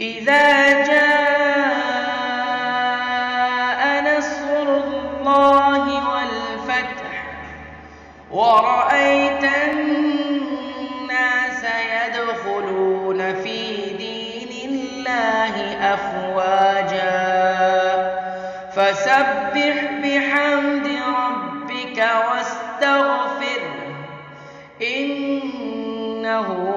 إذا جاء نصر الله والفتح ورأيت الناس يدخلون في دين الله أفواجا فسبح بحمد ربك واستغفره إنه